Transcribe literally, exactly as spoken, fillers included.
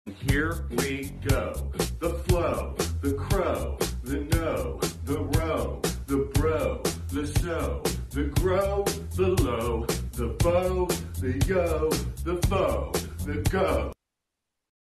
Here we go. The flow, the crow, the no, the row, the bro, the so, the grow, the low, the bow, the yo, the foe, the go.